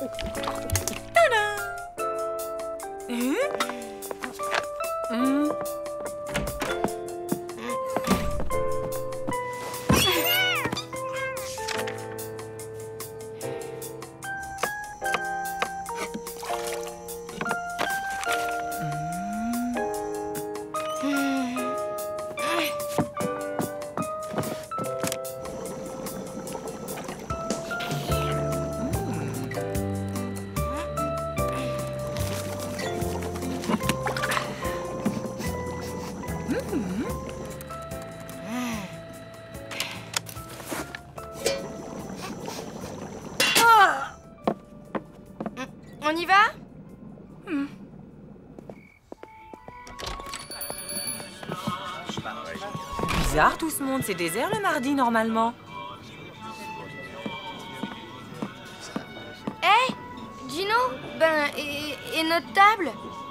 On y va? Bizarre tout ce monde, c'est désert le mardi normalement. Hé, Gino, et notre table?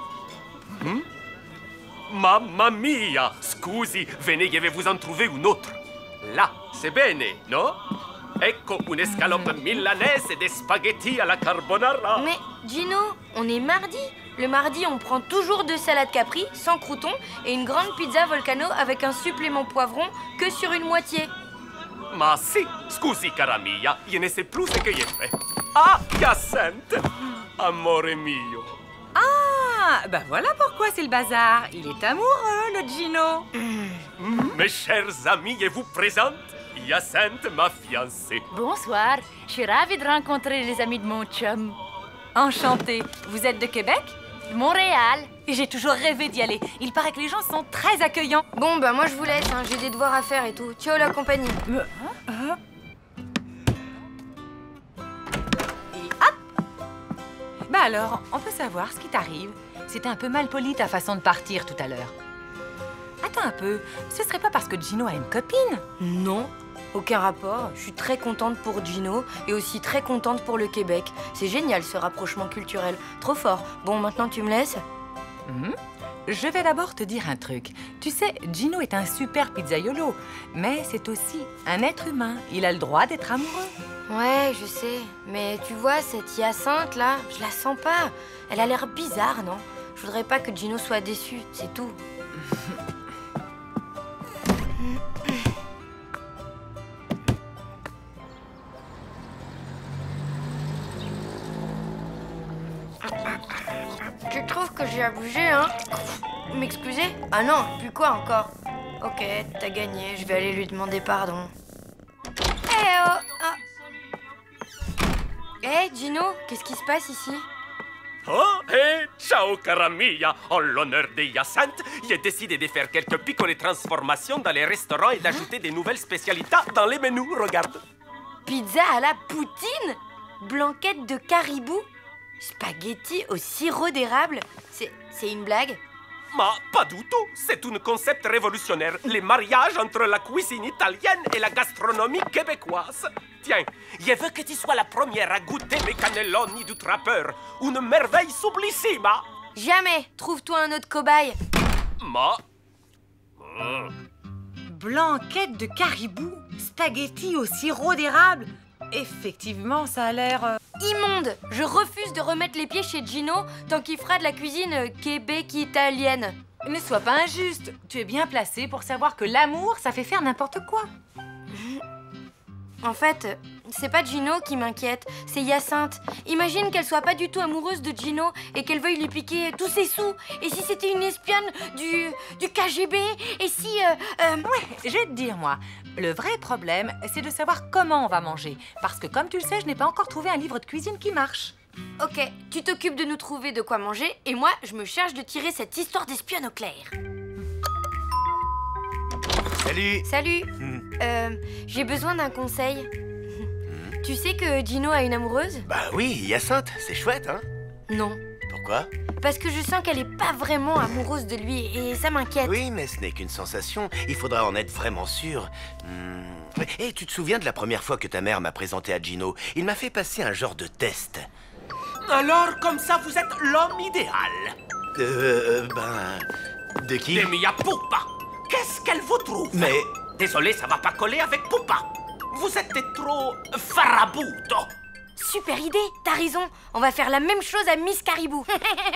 Mamma mia! Scusi, venez, je vais vous en trouver une autre. Là, c'est bene, no? Ecco un'escalope milanaise et des spaghettis à la carbonara. Mais Gino, on est mardi. Le mardi, on prend toujours 2 salades Capri, sans croûtons, et une grande pizza Volcano avec un supplément poivron que sur une moitié. Ma si, scusi cara mia, je ne sais plus ce que j'ai fait. Ah, Hyacinthe! Amore mio. Ah, bah voilà pourquoi c'est le bazar. Il est amoureux, le Gino. Mes chers amis, je vous présente Hyacinthe, ma fiancée. Bonsoir, je suis ravie de rencontrer les amis de mon chum. Enchanté. Vous êtes de Québec? Montréal. Et j'ai toujours rêvé d'y aller. Il paraît que les gens sont très accueillants. Bon, bah moi je vous laisse, hein, j'ai des devoirs à faire et tout. Ciao la compagnie. Et hop! Bah alors, on peut savoir ce qui t'arrive. C'était un peu mal poli ta façon de partir tout à l'heure. Attends un peu, ce serait pas parce que Gino a une copine? Non, aucun rapport. Je suis très contente pour Gino et aussi très contente pour le Québec. C'est génial ce rapprochement culturel. Trop fort. Bon, maintenant tu me laisses? Je vais d'abord te dire un truc. Tu sais, Gino est un super pizzaiolo, mais c'est aussi un être humain. Il a le droit d'être amoureux. Ouais, je sais. Mais tu vois, cette Hyacinthe là, je la sens pas. Elle a l'air bizarre, non? Je voudrais pas que Gino soit déçu, c'est tout. Tu trouves que j'ai abusé, hein? M'excuser? Ah non, plus quoi encore? Ok, t'as gagné, je vais aller lui demander pardon. Eh oh! Eh, Gino, qu'est-ce qui se passe ici? Oh, et ciao cara mia! En l'honneur de Hyacinthe, j'ai décidé de faire quelques piccole transformations dans les restaurants et d'ajouter des nouvelles spécialités dans les menus, regarde. Pizza à la poutine? Blanquette de caribou? Spaghetti au sirop d'érable? C'est une blague? Mais pas du tout, c'est un concept révolutionnaire. Les mariages entre la cuisine italienne et la gastronomie québécoise. Tiens, je veux que tu sois la première à goûter mes cannelloni du trappeur. Une merveille sublissima. Jamais! Trouve-toi un autre cobaye. Blanquette de caribou, spaghetti au sirop d'érable. Effectivement, ça a l'air... Immonde! Je refuse de remettre les pieds chez Gino tant qu'il fera de la cuisine québec-italienne. Ne sois pas injuste. Tu es bien placé pour savoir que l'amour, ça fait faire n'importe quoi. En fait, c'est pas Gino qui m'inquiète, c'est Hyacinthe. Imagine qu'elle soit pas du tout amoureuse de Gino et qu'elle veuille lui piquer tous ses sous. Et si c'était une espionne du KGB? Et si... Ouais, je vais te dire, moi. Le vrai problème, c'est de savoir comment on va manger. Parce que, comme tu le sais, je n'ai pas encore trouvé un livre de cuisine qui marche. Ok, tu t'occupes de nous trouver de quoi manger et moi, je me charge de tirer cette histoire d'espionne au clair. Salut. Salut. J'ai besoin d'un conseil. Tu sais que Gino a une amoureuse? Bah oui, Hyacinthe, c'est chouette, hein? Non. Pourquoi? Parce que je sens qu'elle est pas vraiment amoureuse de lui et ça m'inquiète. Oui, mais ce n'est qu'une sensation. Il faudra en être vraiment sûr. Et tu te souviens de la première fois que ta mère m'a présenté à Gino? Il m'a fait passer un genre de test. Alors, comme ça, vous êtes l'homme idéal. De qui? De mia pupa. Qu'est-ce qu'elle vous trouve? Mais... Désolé, ça va pas coller avec pupa. Vous êtes trop farabuto. Super idée, t'as raison. On va faire la même chose à Miss Caribou.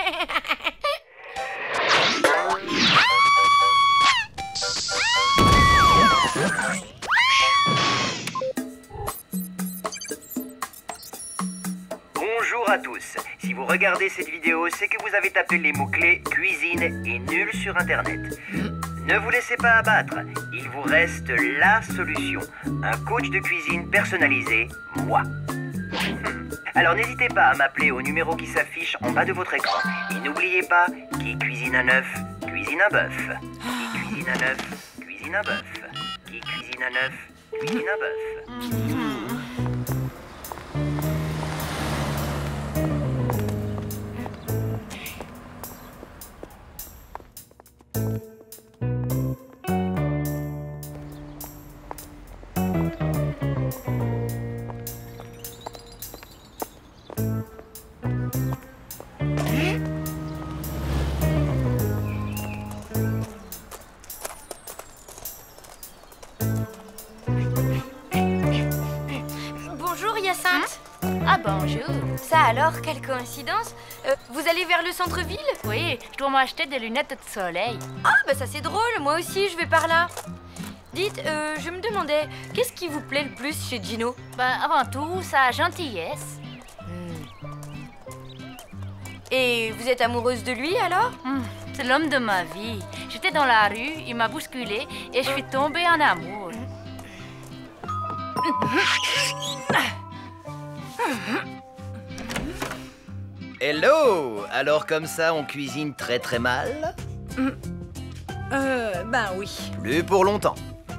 Bonjour à tous. Si vous regardez cette vidéo, c'est que vous avez tapé les mots-clés cuisine et nul sur Internet. Ne vous laissez pas abattre. Il vous reste la solution. Un coach de cuisine personnalisé, moi. Alors n'hésitez pas à m'appeler au numéro qui s'affiche en bas de votre écran. Et n'oubliez pas, qui cuisine un œuf, cuisine un bœuf. Qui cuisine un œuf, cuisine un bœuf. Qui cuisine un œuf, cuisine un bœuf. Bonjour Hyacinthe. Ah bonjour. Ça alors, quelle coïncidence. Vous allez vers le centre-ville? Oui, je dois m'acheter des lunettes de soleil. Ah, bah ça c'est drôle, moi aussi je vais par là. Dites, je me demandais, qu'est-ce qui vous plaît le plus chez Gino? Ben, avant tout, sa gentillesse. Et vous êtes amoureuse de lui alors? C'est l'homme de ma vie. J'étais dans la rue, il m'a bousculé et je suis tombée en amour. Hello! Alors comme ça, on cuisine très très mal? Ben oui. Plus pour longtemps.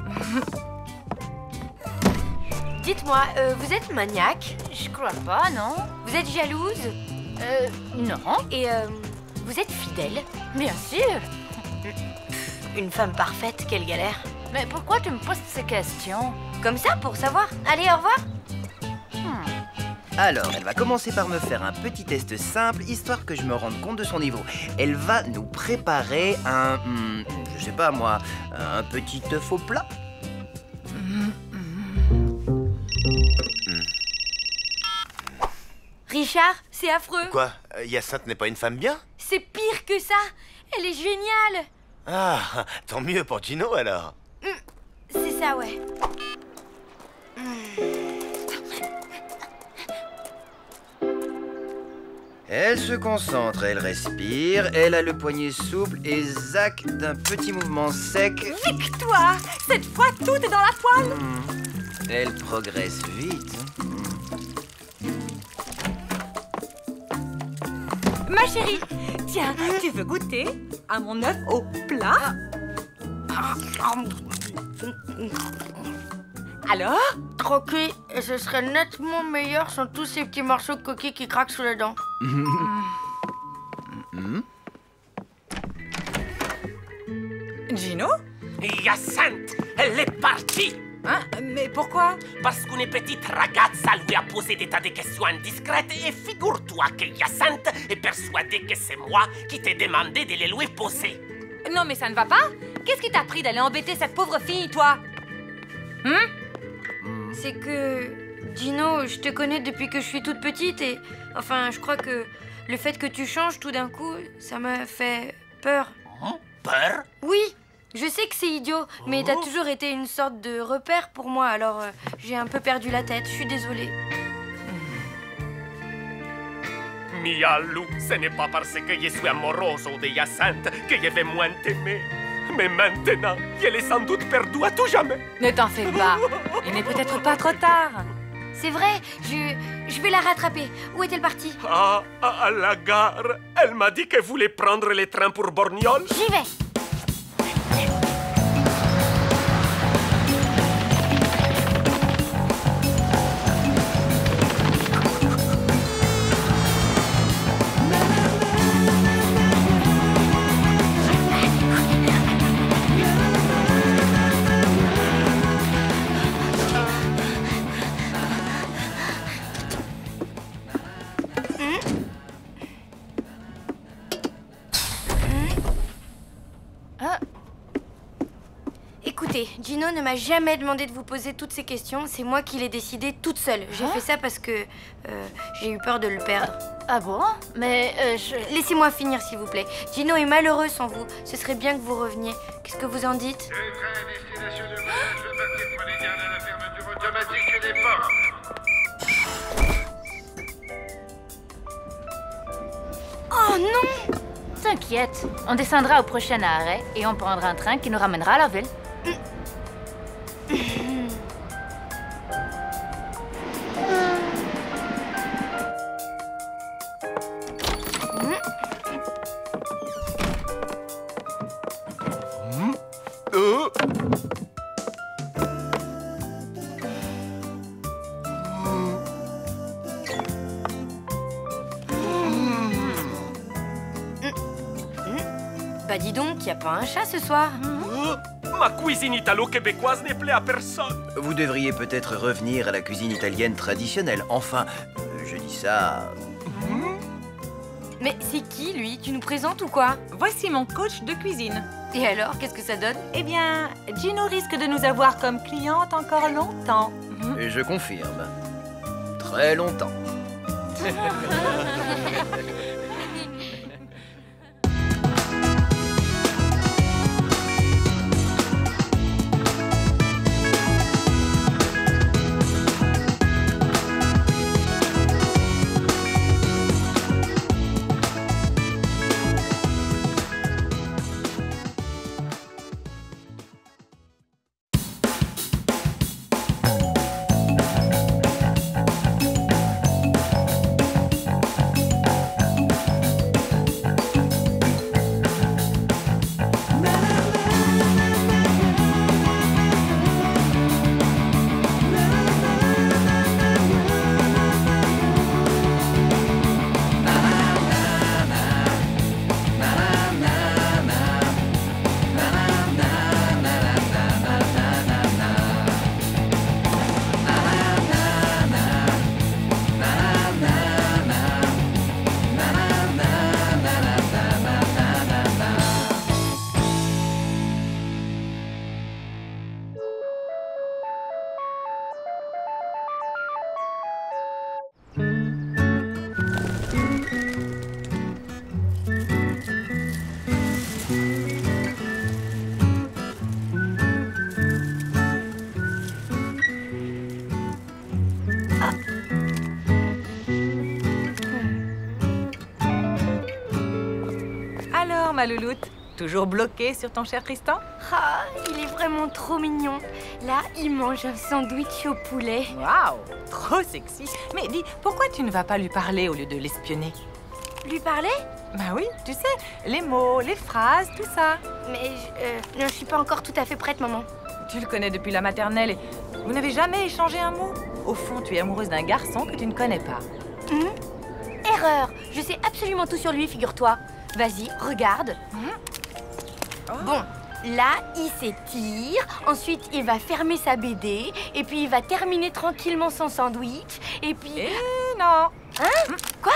Dites-moi, vous êtes maniaque? Je crois pas, non? Vous êtes jalouse? Non. Et vous êtes fidèle? Bien sûr. Une femme parfaite, quelle galère. Mais pourquoi tu me poses ces questions? Comme ça, pour savoir. Allez, au revoir. Alors, elle va commencer par me faire un petit test simple, histoire que je me rende compte de son niveau. Elle va nous préparer un... je sais pas moi, un petit œuf au plat. Richard, c'est affreux. Quoi? Hyacinthe n'est pas une femme bien? C'est pire que ça. Elle est géniale. Ah, tant mieux pour Gino alors. C'est ça, ouais. Elle se concentre, elle respire, elle a le poignet souple et zac d'un petit mouvement sec. Victoire! Cette fois, tout est dans la poêle. Elle progresse vite. Ma chérie, tiens, tu veux goûter à mon œuf au plat? Alors? Croquer, et ce serait nettement meilleur sans tous ces petits morceaux de coquille qui craquent sous les dents. Gino? Hyacinthe, elle est partie. Hein? Mais pourquoi? Parce qu'une petite ragazza lui a posé des tas de questions indiscrètes et figure-toi que Hyacinthe est persuadée que c'est moi qui t'ai demandé de les lui poser. Non, mais ça ne va pas? Qu'est-ce qui t'a pris d'aller embêter cette pauvre fille, toi? C'est que... Gino, je te connais depuis que je suis toute petite et... Enfin, je crois que le fait que tu changes tout d'un coup, ça m'a fait peur. Peur? Oui, je sais que c'est idiot, mais t'as toujours été une sorte de repère pour moi, alors j'ai un peu perdu la tête, je suis désolée. Mia Lou, ce n'est pas parce que je suis amoroso de Hyacinthe que je vais moins t'aimer. Mais maintenant, elle est sans doute perdue à tout jamais. Ne t'en fais pas. Il n'est peut-être pas trop tard. C'est vrai, je vais la rattraper. Où est-elle partie? Ah, à la gare. Elle m'a dit qu'elle voulait prendre les trains pour Borgnole. J'y vais. Écoutez, Gino ne m'a jamais demandé de vous poser toutes ces questions. C'est moi qui l'ai décidé toute seule. J'ai fait ça parce que j'ai eu peur de le perdre. Ah bon? Mais Laissez-moi finir, s'il vous plaît. Gino est malheureux sans vous. Ce serait bien que vous reveniez. Qu'est-ce que vous en dites? Train à destination de voyage, le papier prenez garde à la fermeture automatique des portes. Oh non! t'inquiète, on descendra au prochain arrêt et on prendra un train qui nous ramènera à la ville. Bah dis donc, y a pas un chat ce soir? Ma cuisine italo-québécoise n'est plaît à personne. Vous devriez peut-être revenir à la cuisine italienne traditionnelle. Enfin, je dis ça... Mais c'est qui, lui? Tu nous présentes ou quoi? Voici mon coach de cuisine. Et alors, qu'est-ce que ça donne? Eh bien, Gino risque de nous avoir comme cliente encore longtemps. Et je confirme. Très longtemps. Alors, ma louloute, toujours bloquée sur ton cher Tristan? Ah, il est vraiment trop mignon. Là, il mange un sandwich au poulet. Waouh, trop sexy. Mais dis, pourquoi tu ne vas pas lui parler au lieu de l'espionner? Lui parler? Bah oui, tu sais, les mots, les phrases, tout ça. Mais non, je suis pas encore tout à fait prête, maman. Tu le connais depuis la maternelle et vous n'avez jamais échangé un mot? Au fond, tu es amoureuse d'un garçon que tu ne connais pas. Erreur. Je sais absolument tout sur lui, figure-toi. Vas-y, regarde. Bon, là, il s'étire. Ensuite, il va fermer sa BD. Et puis, il va terminer tranquillement son sandwich. Et puis... Eh non! Hein? Quoi?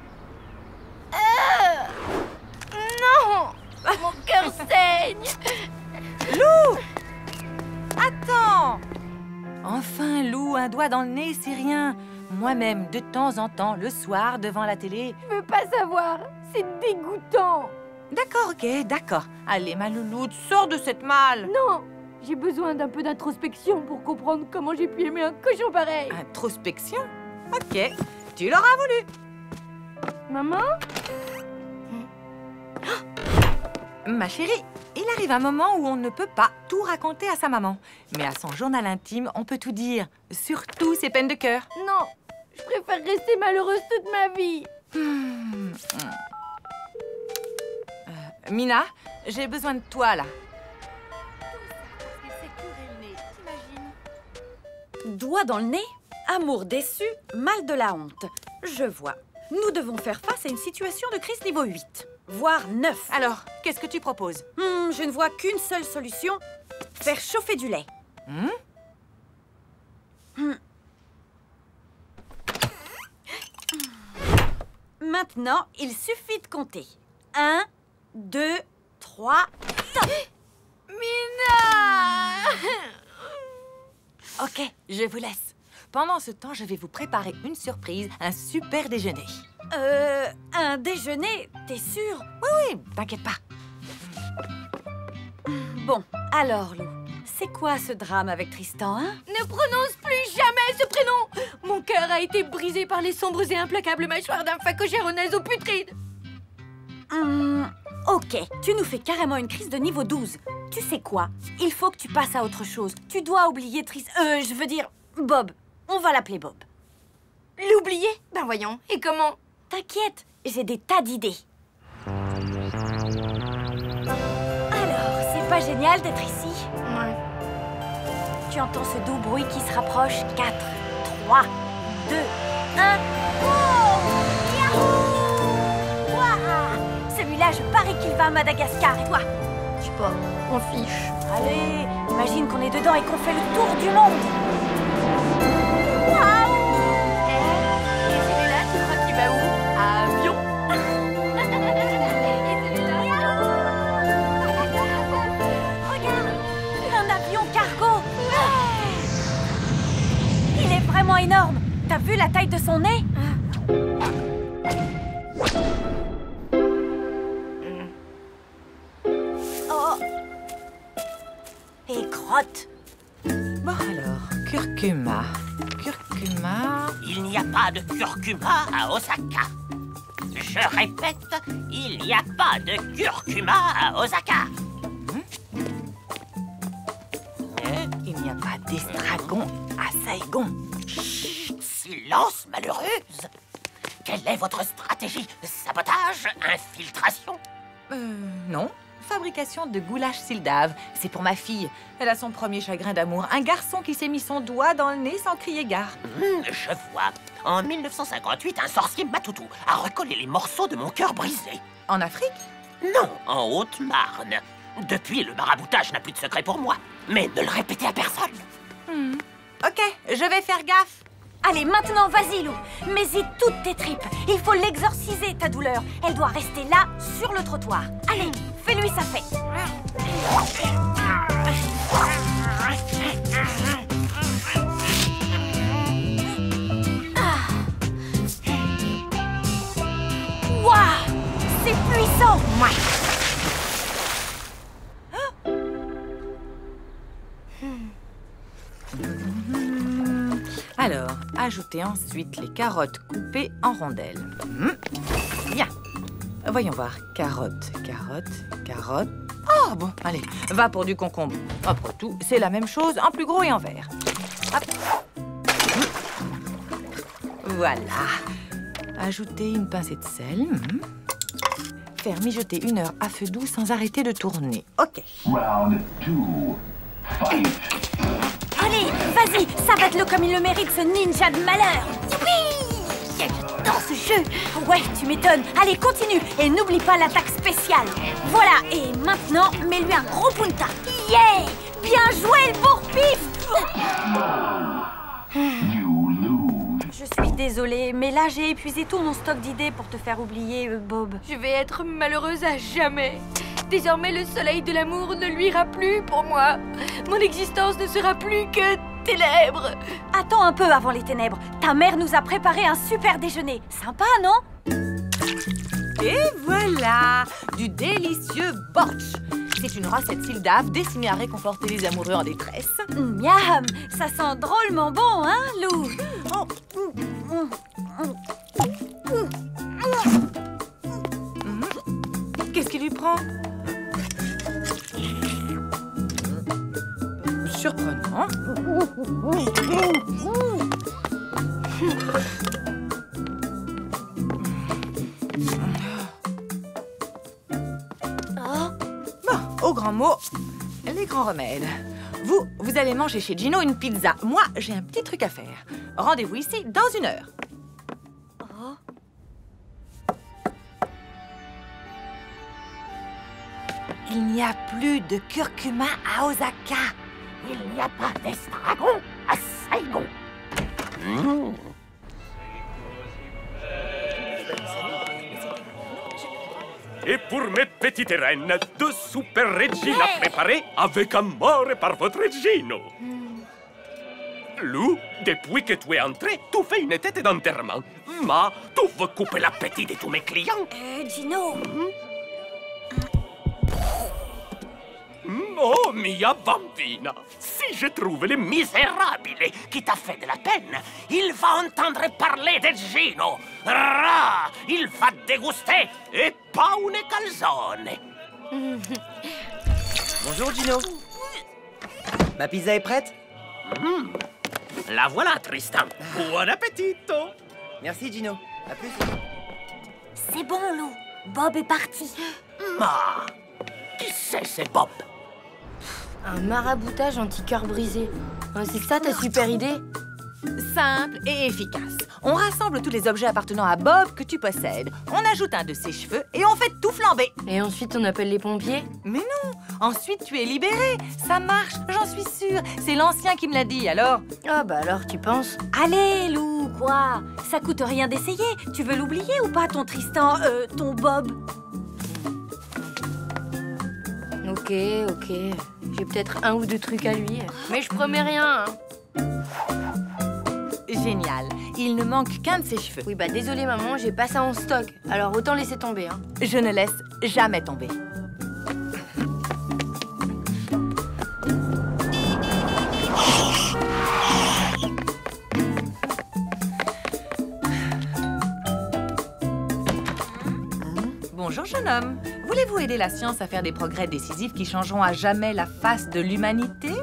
Non! Mon cœur saigne! Lou! Attends! Enfin, Lou, un doigt dans le nez, c'est rien. Moi-même, de temps en temps, le soir, devant la télé... Je veux pas savoir. C'est dégoûtant. D'accord, ok, d'accord. Allez, ma louloute, sors de cette malle. Non! J'ai besoin d'un peu d'introspection pour comprendre comment j'ai pu aimer un cochon pareil. Introspection? Ok, tu l'auras voulu. Maman? Ma chérie, il arrive un moment où on ne peut pas tout raconter à sa maman. Mais à son journal intime, on peut tout dire. Surtout ses peines de cœur. Non, je préfère rester malheureuse toute ma vie. Mina, j'ai besoin de toi, là. Doigt dans le nez, amour déçu, mal de la honte. Je vois. Nous devons faire face à une situation de crise niveau 8, voire 9. Alors, qu'est-ce que tu proposes? Je ne vois qu'une seule solution, faire chauffer du lait. Maintenant, il suffit de compter. 1, 2, 3, top. Mina! Ok, je vous laisse. Pendant ce temps, je vais vous préparer une surprise, un super déjeuner. Un déjeuner, t'es sûr? Oui, t'inquiète pas. Bon, alors, Lou, c'est quoi ce drame avec Tristan, hein? Ne prononce plus jamais ce prénom. Mon cœur a été brisé par les sombres et implacables mâchoires d'un phacochère au naseau putride. Ok, tu nous fais carrément une crise de niveau 12. Tu sais quoi? Il faut que tu passes à autre chose. Tu dois oublier je veux dire, Bob. On va l'appeler Bob. L'oublier? Ben voyons, et comment? T'inquiète, j'ai des tas d'idées. Alors, c'est pas génial d'être ici? Ouais. Tu entends ce doux bruit qui se rapproche. 4, 3, 2, 1... Oh! Yahoo! Ouah! Celui-là, je parie qu'il va à Madagascar. Et toi? Je sais pas, on fiche. Allez, imagine qu'on est dedans et qu'on fait le tour du monde. Waouh! Et celui-là, tu crois qu'il va où? À avion? Regarde, un avion cargo. Il est vraiment énorme. T'as vu la taille de son nez? Oh. Et crotte. Bon alors, curcuma. Curcuma... Il n'y a pas de curcuma à Osaka. Je répète, il n'y a pas de curcuma à Osaka. Il n'y a pas d'estragon à Saigon. Chut, silence, malheureuse. Quelle est votre stratégie? Sabotage? Infiltration? Non. Fabrication de goulash sildave. C'est pour ma fille. Elle a son premier chagrin d'amour. Un garçon qui s'est mis son doigt dans le nez sans crier gare. Je vois. En 1958, un sorcier Matoutou a recollé les morceaux de mon cœur brisé. En Afrique? Non, en Haute-Marne. Depuis, le maraboutage n'a plus de secret pour moi. Mais ne le répétez à personne. Ok, je vais faire gaffe. Allez, maintenant, vas-y, Lou. Mets-y toutes tes tripes. Il faut l'exorciser, ta douleur. Elle doit rester là, sur le trottoir. Allez, fais-lui sa fête. Waouh! C'est puissant! Alors, ajoutez ensuite les carottes coupées en rondelles. Bien. Voyons voir. Carotte, carotte, carotte. Oh, bon, allez, va pour du concombre. Après tout, c'est la même chose, en plus gros et en vert. Hop. Voilà. Ajoutez une pincée de sel. Faire mijoter 1 heure à feu doux sans arrêter de tourner. Ok. Round 2. Fight. Allez, vas-y, sabote-le comme il le mérite, ce ninja de malheur. Youpi! J'adore ce jeu. Ouais, tu m'étonnes. Allez, continue. Et n'oublie pas l'attaque spéciale. Voilà, et maintenant, mets-lui un gros punta. Yeah! Bien joué, le bourre-pif! You lose. Je suis désolée, mais là, j'ai épuisé tout mon stock d'idées pour te faire oublier, Bob. Je vais être malheureuse à jamais. Désormais, le soleil de l'amour ne luira plus pour moi. Mon existence ne sera plus que ténèbres. Attends un peu avant les ténèbres. Ta mère nous a préparé un super déjeuner. Sympa, non? Et voilà, du délicieux bortsch. C'est une recette sildave destinée à réconforter les amoureux en détresse. Miam, ça sent drôlement bon, hein, Lou? Qu'est-ce qui lui prend? Surprenant. Bon, au grand mot, les grands remèdes. Vous allez manger chez Gino une pizza. Moi, j'ai un petit truc à faire. Rendez-vous ici dans 1 heure. Il n'y a plus de curcuma à Osaka. Il n'y a pas d'estragon à Saigon. Et pour mes petites reines, 2 super Regina préparées avec amour par votre Gino. Lou, depuis que tu es entré, tu fais une tête d'enterrement. Ma, tu veux couper l'appétit de tous mes clients? Gino. Oh, mia bambina, si je trouve le misérable qui t'a fait de la peine, il va entendre parler de Gino. Il va déguster et pas une calzone. Bonjour, Gino. Ma pizza est prête? La voilà, Tristan. Buon appetito. Merci, Gino. À plus. C'est bon, Lou. Bob est parti. Ma, qui c'est Bob? Un maraboutage anti-cœur brisé. C'est ça ta super idée? Simple et efficace. On rassemble tous les objets appartenant à Bob que tu possèdes. On ajoute un de ses cheveux et on fait tout flamber. Et ensuite, on appelle les pompiers? Mais non, ensuite tu es libéré. Ça marche, j'en suis sûre. C'est l'ancien qui me l'a dit, alors. Ah bah alors, tu penses? Allez, Lou, quoi? Ça coûte rien d'essayer. Tu veux l'oublier ou pas, ton Tristan, ton Bob? Ok. J'ai peut-être 1 ou 2 trucs à lui. Mais je promets rien, hein. Génial. Il ne manque qu'un de ses cheveux. Oui, bah désolé maman, j'ai pas ça en stock. Alors autant laisser tomber, hein. Je ne laisse jamais tomber. Bonjour, jeune homme. Voulez-vous aider la science à faire des progrès décisifs qui changeront à jamais la face de l'humanité?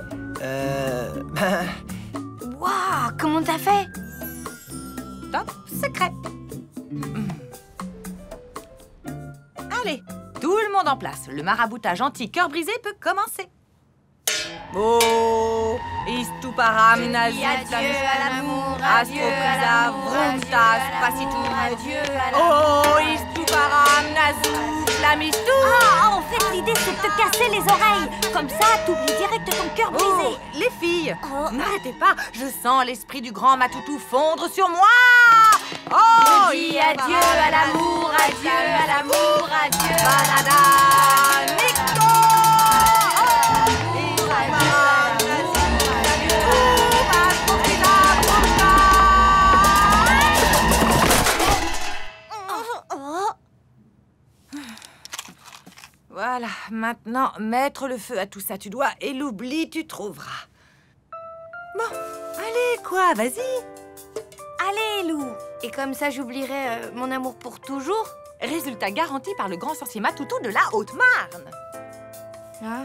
Waouh, comment t'as fait? Top secret. Allez, tout le monde en place. Le maraboutage anti-cœur brisé peut commencer. Oh, istuparam nazit adieu à l'amour, adieu à la vrumtas pasitur. Adieu à l'amour. Oh, istuparam nazit lamistou. Ah, en fait, l'idée, c'est de te casser les oreilles. Comme ça, t'oublies direct ton cœur brisé. Oh, les filles, Oh. n'arrêtez pas. Je sens l'esprit du grand Matoutou fondre sur moi. Oh, Je dis adieu à l'amour, adieu à l'amour, adieu à Banana, Nico. Voilà, maintenant, mettre le feu à tout ça, tu dois, et l'oubli, tu trouveras. Bon, allez, quoi, vas-y. Allez, Lou. Et comme ça, j'oublierai mon amour pour toujours? Résultat garanti par le grand sorcier Matoutou de la Haute-Marne. Hein?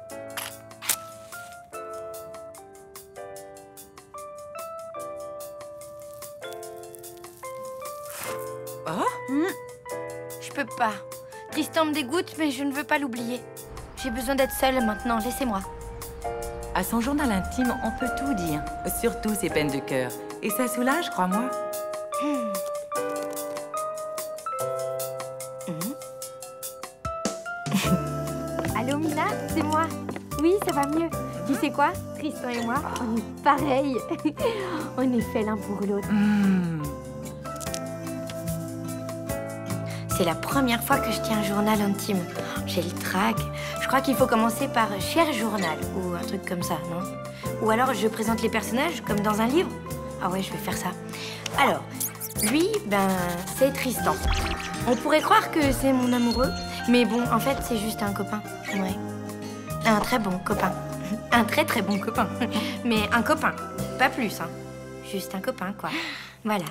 Oh? Je peux pas. Tristan me dégoûte, mais je ne veux pas l'oublier. J'ai besoin d'être seule maintenant, laissez-moi. À son journal intime, on peut tout dire, surtout ses peines de cœur. Et ça soulage, crois-moi. Allô Mina, c'est moi. Oui, ça va mieux. Tu sais quoi? Tristan et moi, on est pareils. On est faits l'un pour l'autre. C'est la première fois que je tiens un journal intime. J'ai le trac. Je crois qu'il faut commencer par « Cher journal » ou un truc comme ça, non? Ou alors je présente les personnages comme dans un livre. Ah ouais, je vais faire ça. Alors, lui, ben, c'est Tristan. On pourrait croire que c'est mon amoureux, mais bon, en fait, c'est juste un copain. Ouais. Un très bon copain. Un très très bon copain. Mais un copain, pas plus, hein. Juste un copain, quoi. Voilà.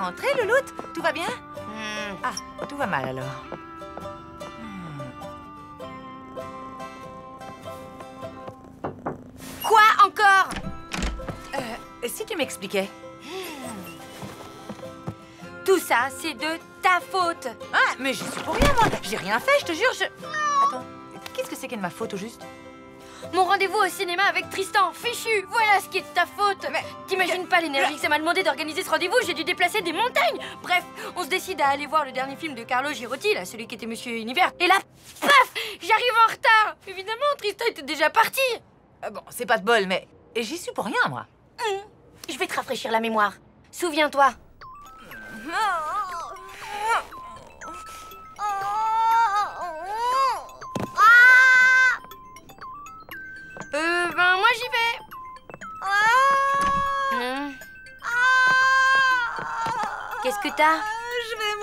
rentrée, Louloute? Tout va bien? Ah, tout va mal alors. Quoi encore? Si tu m'expliquais. Tout ça, c'est de ta faute. Ah, mais j'y suis pour rien, moi. J'ai rien fait, je te jure, Attends, qu'est-ce que c'est qu'elle de ma faute, au juste? Mon rendez-vous au cinéma avec Tristan, fichu. Voilà ce qui est de ta faute. Mais... T'imagines pas l'énergie que ça m'a demandé d'organiser ce rendez-vous. J'ai dû déplacer des montagnes. Bref, on se décide à aller voir le dernier film de Carlo Girotti, là, celui qui était Monsieur Univers. Et là, paf, j'arrive en retard. Évidemment, Tristan était déjà parti. Bon, c'est pas de bol, mais j'y suis pour rien, moi. Je vais te rafraîchir la mémoire. Souviens-toi. Ben moi j'y vais. Qu'est-ce que t'as? Je vais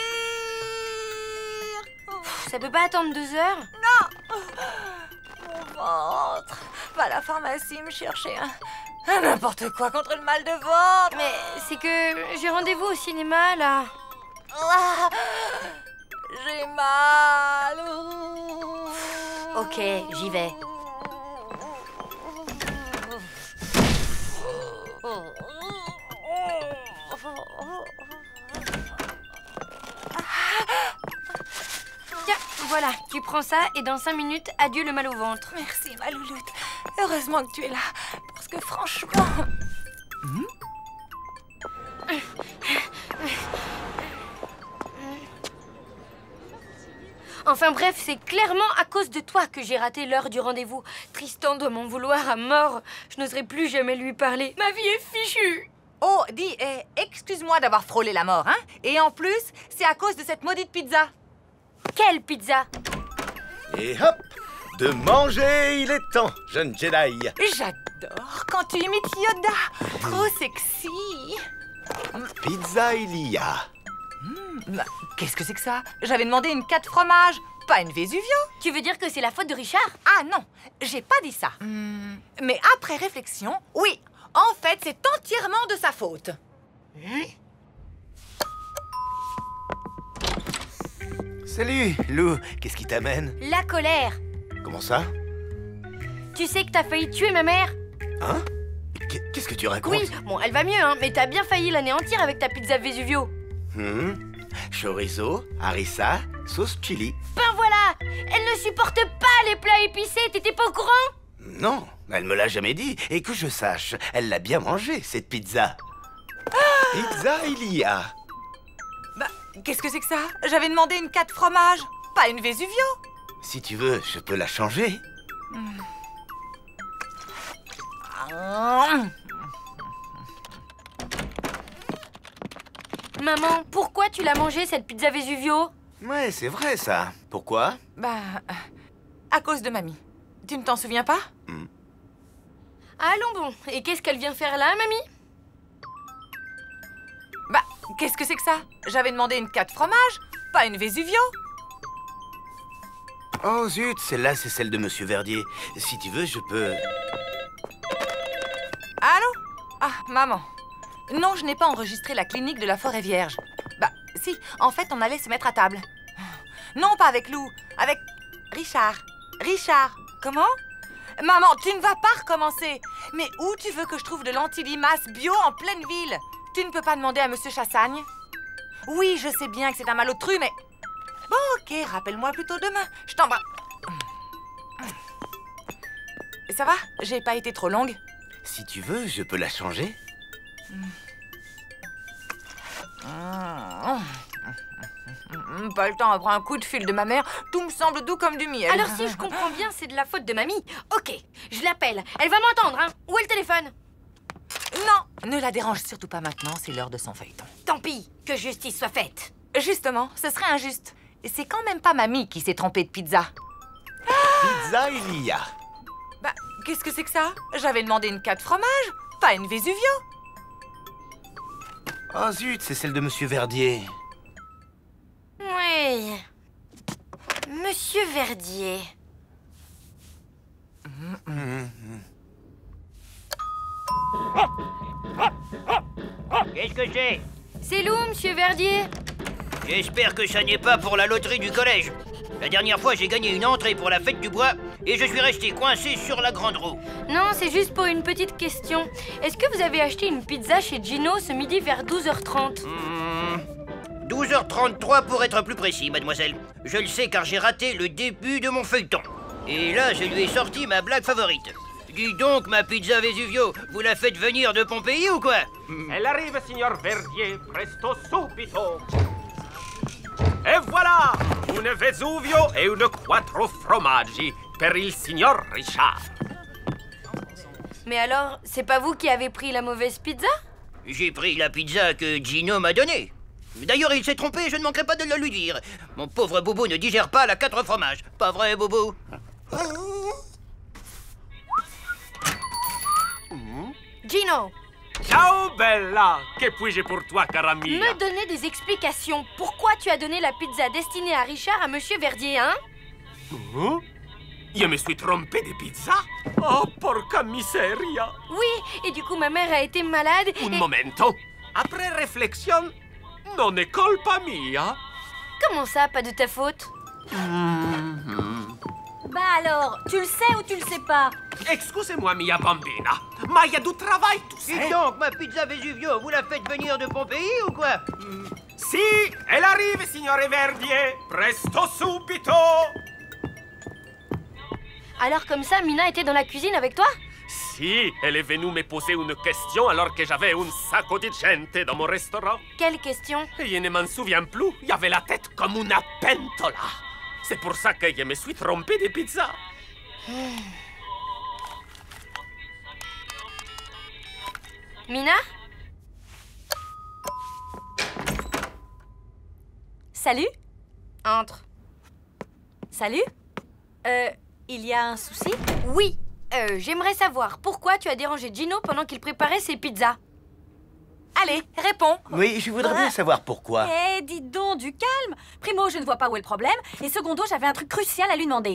mourir. Ça peut pas attendre 2 heures? Non. Mon ventre. Va à la pharmacie me chercher n'importe quoi contre le mal de ventre. Mais c'est que j'ai rendez-vous au cinéma là. J'ai mal. Ok, j'y vais. Tiens, voilà, tu prends ça et dans 5 minutes, adieu le mal au ventre. Merci, ma louloute. Heureusement que tu es là, parce que franchement... Enfin bref, c'est clairement à cause de toi que j'ai raté l'heure du rendez-vous. Tristan doit m'en vouloir à mort. Je n'oserai plus jamais lui parler. Ma vie est fichue. Oh, dis, excuse-moi d'avoir frôlé la mort, hein? Et en plus, c'est à cause de cette maudite pizza. Quelle pizza? Et hop! De manger, il est temps, jeune Jedi. J'adore quand tu imites Yoda. Trop sexy. Pizza Ilia. Bah, qu'est-ce que c'est que ça? J'avais demandé une 4 fromages, pas une Vesuvio. Tu veux dire que c'est la faute de Richard? Ah non, j'ai pas dit ça. Mais après réflexion, oui. En fait, c'est entièrement de sa faute. Salut, Lou. Qu'est-ce qui t'amène? La colère. Comment ça? Tu sais que t'as failli tuer ma mère? Hein? Qu'est-ce que tu racontes? Oui, bon, elle va mieux, hein, mais t'as bien failli l'anéantir avec ta pizza Vesuvio. Chorizo, harissa, sauce chili. Ben voilà! Elle ne supporte pas les plats épicés, t'étais pas au courant? Non, elle me l'a jamais dit. Et que je sache, elle l'a bien mangée, cette pizza. Pizza Ilia. Bah, qu'est-ce que c'est que ça? J'avais demandé une 4 fromages, pas une Vesuvio. Si tu veux, je peux la changer. Maman, pourquoi tu l'as mangée, cette pizza Vesuvio? Ouais, c'est vrai, ça. Pourquoi? Bah, à cause de mamie. Tu ne t'en souviens pas? Allons bon. Et qu'est-ce qu'elle vient faire là, mamie? Bah, qu'est-ce que c'est que ça? J'avais demandé une 4 fromages, pas une Vesuvio. Oh zut, celle-là, c'est celle de Monsieur Verdier. Si tu veux, je peux... Allô? Ah, maman. Non, je n'ai pas enregistré la clinique de la Forêt Vierge. Bah, si, en fait, on allait se mettre à table. Non, pas avec Lou, avec Richard. Richard, comment? Maman, tu ne vas pas recommencer. Mais où tu veux que je trouve de l'antilimace bio en pleine ville? Tu ne peux pas demander à Monsieur Chassagne? Oui, je sais bien que c'est un malotru, mais... Bon, ok, rappelle-moi plutôt demain. Je t'embrasse. Ça va? J'ai pas été trop longue? Si tu veux, je peux la changer. Pas le temps après un coup de fil de ma mère. Tout me semble doux comme du miel. Alors si je comprends bien, c'est de la faute de mamie. Ok, je l'appelle. Elle va m'entendre, hein. Où est le téléphone? Non, ne la dérange surtout pas maintenant, c'est l'heure de son feuilleton. Tant pis, que justice soit faite. Justement, ce serait injuste. C'est quand même pas mamie qui s'est trompée de pizza. Pizza Ilia. Bah, qu'est-ce que c'est que ça? J'avais demandé une 4 fromages, pas une Vesuvio. Oh zut, c'est celle de Monsieur Verdier. Oui. Monsieur Verdier. Qu'est-ce que c'est? C'est Lou, monsieur Verdier. J'espère que ça n'est pas pour la loterie du collège. La dernière fois, j'ai gagné une entrée pour la fête du bois et je suis resté coincé sur la grande roue. Non, c'est juste pour une petite question. Est-ce que vous avez acheté une pizza chez Gino ce midi vers 12h30 12h33 pour être plus précis, mademoiselle. Je le sais car j'ai raté le début de mon feuilleton. Et là, je lui ai sorti ma blague favorite. Dis donc, ma pizza Vesuvio, vous la faites venir de Pompéi ou quoi? Elle arrive, signor Verdier, presto subito. E voilà, une Vesuvio e une quattro formaggi per il signor Richard. Mais alors, c'est pas vous qui avez pris la mauvaise pizza? J'ai pris la pizza que Gino m'a donnée. D'ailleurs, il s'est trompé, je ne manquerai pas de le lui dire. Mon pauvre Bobo ne digère pas la 4 fromages. Pas vrai, Bobo? Gino, Ciao, Bella. Que puis-je pour toi, cara mia? me donner des explications. Pourquoi tu as donné la pizza destinée à Richard à monsieur Verdier, hein? Je me suis trompé de pizza? Oh, porca miseria. Oui, et du coup, ma mère a été malade Un et... momento. Après réflexion, non è colpa mia. Comment ça, pas de ta faute? Bah alors, tu le sais ou tu le sais pas? Excusez-moi, mia bambina, ma il y a du travail, tu sais. Dis donc, ma pizza Vesuvio, vous la faites venir de Pompéi ou quoi? Si, elle arrive, signore Verdier. Presto subito. Alors comme ça, Mina était dans la cuisine avec toi? Si, elle est venue me poser une question alors que j'avais un sacco di gente dans mon restaurant. Quelle question? Et je ne m'en souviens plus. Il y avait la tête comme une pentola. C'est pour ça que je me suis trompé de pizza. Mina? Salut? Entre. Salut? Il y a un souci? Oui, j'aimerais savoir pourquoi tu as dérangé Gino pendant qu'il préparait ses pizzas. Allez, réponds. Oui, je voudrais bien savoir pourquoi. Eh, dis donc, du calme. Primo, je ne vois pas où est le problème. Et secondo, j'avais un truc crucial à lui demander.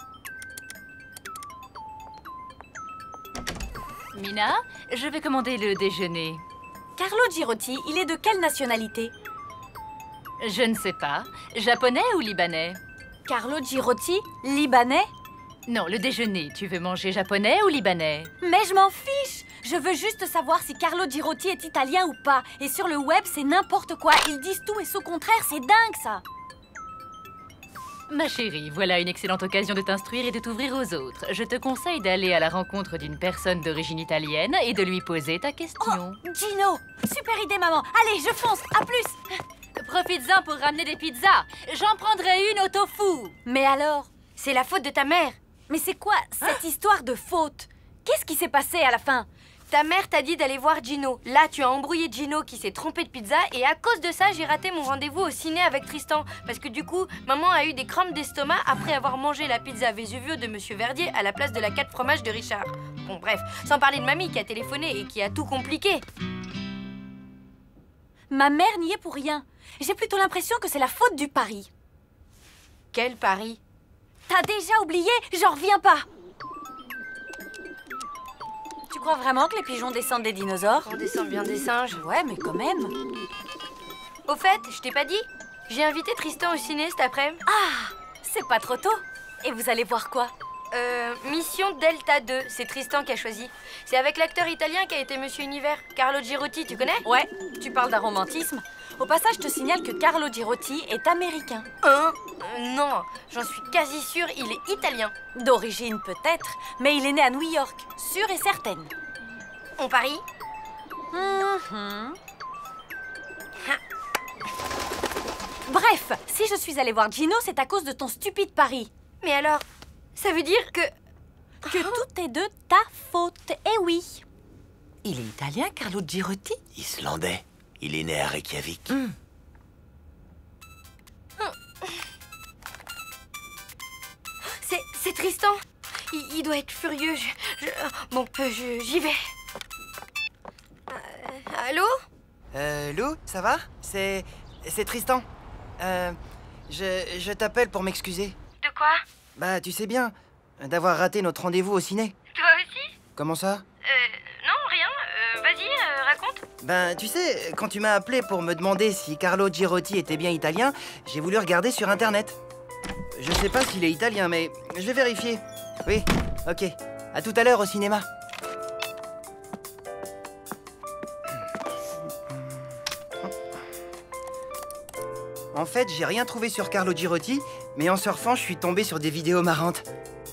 Mina, je vais commander le déjeuner. Carlo Girotti, il est de quelle nationalité? Je ne sais pas. Japonais ou libanais? Carlo Girotti, libanais? Non, le déjeuner. Tu veux manger japonais ou libanais? Mais je m'en fiche. Je veux juste savoir si Carlo Girotti est italien ou pas. Et sur le web, c'est n'importe quoi. Ils disent tout et son contraire, c'est dingue, ça. Ma chérie, voilà une excellente occasion de t'instruire et de t'ouvrir aux autres. Je te conseille d'aller à la rencontre d'une personne d'origine italienne et de lui poser ta question. Oh, Gino, super idée, maman. Allez, je fonce. À plus. Profites-en pour ramener des pizzas. J'en prendrai une au tofu. Mais alors? C'est la faute de ta mère. Mais c'est quoi cette histoire de faute? Qu'est-ce qui s'est passé à la fin? Ta mère t'a dit d'aller voir Gino. Là, tu as embrouillé Gino qui s'est trompé de pizza et à cause de ça, j'ai raté mon rendez-vous au ciné avec Tristan. Parce que du coup, maman a eu des crampes d'estomac après avoir mangé la pizza Vesuvio de monsieur Verdier à la place de la 4 fromages de Richard. Bon, bref, sans parler de mamie qui a téléphoné et qui a tout compliqué. Ma mère n'y est pour rien. J'ai plutôt l'impression que c'est la faute du pari. Quel pari? T'as déjà oublié? J'en reviens pas. Tu crois vraiment que les pigeons descendent des dinosaures? On descend bien des singes. Ouais, mais quand même. Au fait, je t'ai pas dit? J'ai invité Tristan au ciné cet après-midi. Ah, c'est pas trop tôt. Et vous allez voir quoi? Mission Delta 2, c'est Tristan qui a choisi. C'est avec l'acteur italien qui a été Monsieur Univers, Carlo Girotti, tu connais? Ouais, tu parles d'un romantisme. Au passage, je te signale que Carlo Girotti est américain. Non, j'en suis quasi sûre, il est italien. D'origine peut-être, mais il est né à New York, sûre et certaine. On parie? Bref, si je suis allée voir Gino, c'est à cause de ton stupide pari. Mais alors, ça veut dire que tout est de ta faute, eh oui. Il est italien, Carlo Girotti? Islandais. Il est né à Reykjavik. C'est Tristan. Il doit être furieux. Bon, j'y vais. Allô? Lou, ça va? C'est Tristan. Je t'appelle pour m'excuser. De quoi? Bah, tu sais bien, d'avoir raté notre rendez-vous au ciné. Toi aussi? Comment ça? Non, rien. Vas-y, raconte. Ben, tu sais, quand tu m'as appelé pour me demander si Carlo Girotti était bien italien, j'ai voulu regarder sur Internet. Je sais pas s'il est italien, mais je vais vérifier. Oui, ok. À tout à l'heure au cinéma. En fait, j'ai rien trouvé sur Carlo Girotti, mais en surfant, je suis tombé sur des vidéos marrantes.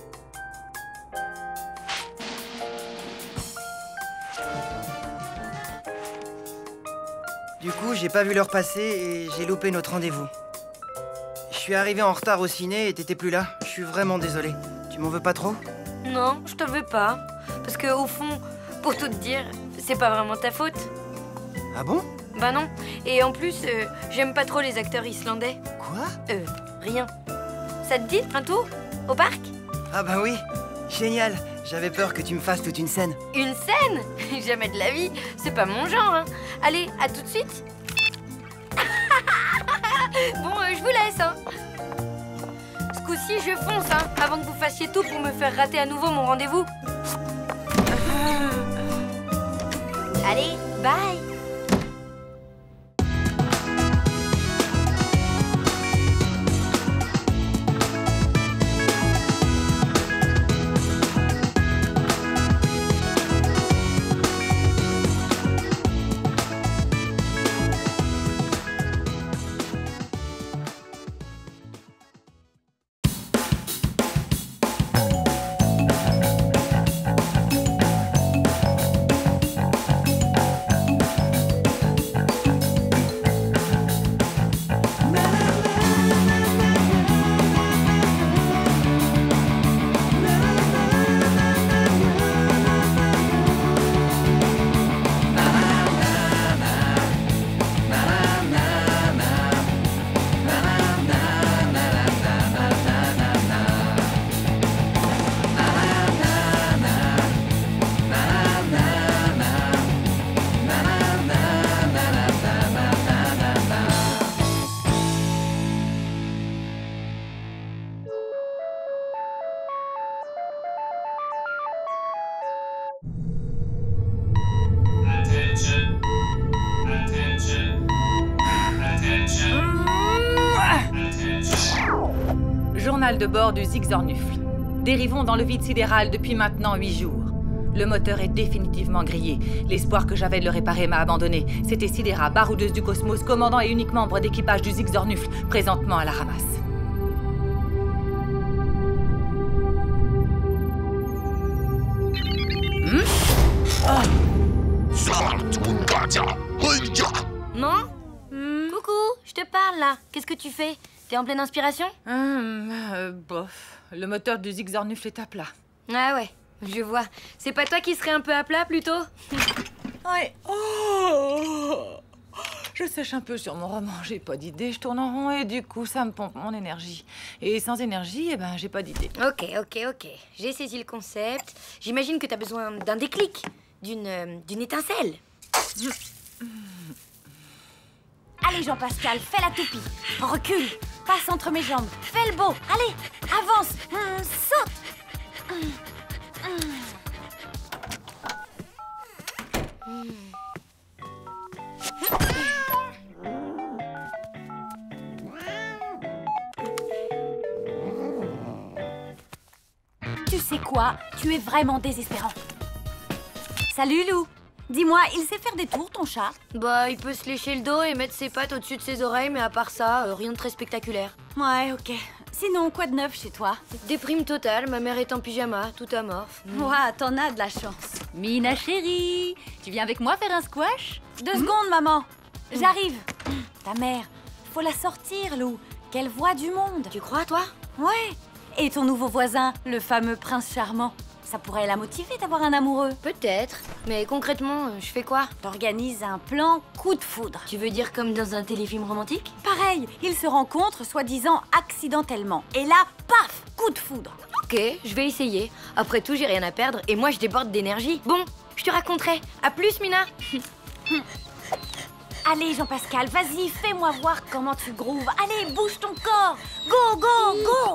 Du coup, j'ai pas vu l'heure passer et j'ai loupé notre rendez-vous. Je suis arrivé en retard au ciné et t'étais plus là. Je suis vraiment désolé. Tu m'en veux pas trop? Non, je t'en veux pas. Parce que au fond, pour tout te dire, c'est pas vraiment ta faute. Ah bon? Bah non. Et en plus, j'aime pas trop les acteurs islandais. Quoi? Rien. Ça te dit un tour au parc? Ah bah oui, génial. J'avais peur que tu me fasses toute une scène. Une scène? Jamais de la vie. C'est pas mon genre, hein. Allez, à tout de suite. Bon, je vous laisse, hein. Ce coup-ci, je fonce, hein, avant que vous fassiez tout pour me faire rater à nouveau mon rendez-vous. Allez, bye. Journal de bord du Zigzornufl. Dérivons dans le vide sidéral depuis maintenant 8 jours. Le moteur est définitivement grillé. L'espoir que j'avais de le réparer m'a abandonné. C'était Sidera, baroudeuse du cosmos, commandant et unique membre d'équipage du Zigzornufl, présentement à la ramasse. Non? Coucou, je te parle là. Qu'est-ce que tu fais? T'es en pleine inspiration? Bof. Le moteur du Zigzornufl est à plat. Ah ouais, je vois. C'est pas toi qui serais un peu à plat plutôt? Ouais. Oh, je sèche un peu sur mon roman, j'ai pas d'idée, je tourne en rond et du coup ça me pompe mon énergie. Et sans énergie, eh ben j'ai pas d'idée. Ok. J'ai saisi le concept. J'imagine que t'as besoin d'un déclic, d'une étincelle. Allez, Jean-Pascal, fais la toupie. Recule, passe entre mes jambes. Fais le beau. Allez, avance. Saute. Tu sais quoi? Tu es vraiment désespérant. Salut, Lou. Dis-moi, il sait faire des tours, ton chat? Bah, il peut se lécher le dos et mettre ses pattes au-dessus de ses oreilles, mais à part ça, rien de très spectaculaire. Ouais, ok. Sinon, quoi de neuf chez toi? Déprime totale, ma mère est en pyjama, tout amorphe. Ouah, t'en as de la chance. Mina chérie, tu viens avec moi faire un squash? 2 secondes, maman. J'arrive. Ta mère, faut la sortir, Lou. Qu'elle voit du monde. Tu crois, toi? Ouais. Et ton nouveau voisin, le fameux prince charmant. Ça pourrait la motiver d'avoir un amoureux. Peut-être. Mais concrètement, je fais quoi? T'organises un plan coup de foudre. Tu veux dire comme dans un téléfilm romantique? Pareil, ils se rencontrent soi-disant accidentellement. Et là, paf, coup de foudre. Ok, je vais essayer. Après tout, j'ai rien à perdre et moi, je déborde d'énergie. Bon, je te raconterai. À plus, Mina. Allez, Jean-Pascal, vas-y, fais-moi voir comment tu grooves. Allez, bouge ton corps. Go, go, go.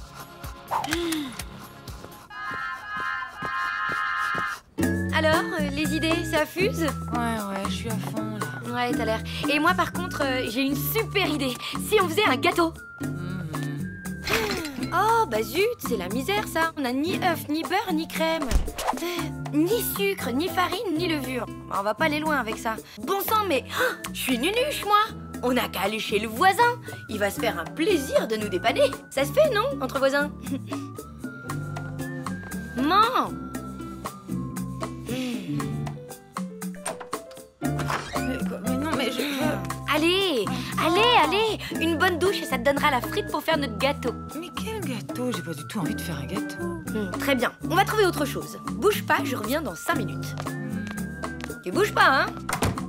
Alors, les idées, ça fuse? Ouais, je suis à fond, là. Ouais, t'as l'air. Et moi, par contre, j'ai une super idée. Si on faisait un gâteau? Oh, bah zut, c'est la misère, ça. On a ni œufs, ni beurre, ni crème. Ni sucre, ni farine, ni levure. On va pas aller loin avec ça. Bon sang, mais je suis nunuche, moi. On n'a qu'à aller chez le voisin. Il va se faire un plaisir de nous dépanner. Ça se fait, non, entre voisins? Non. Mais non, mais je... Allez, une bonne douche et ça te donnera la frite pour faire notre gâteau. Mais quel gâteau? J'ai pas du tout envie de faire un gâteau. Très bien, on va trouver autre chose. Bouge pas, je reviens dans 5 minutes. Tu bouges pas, hein?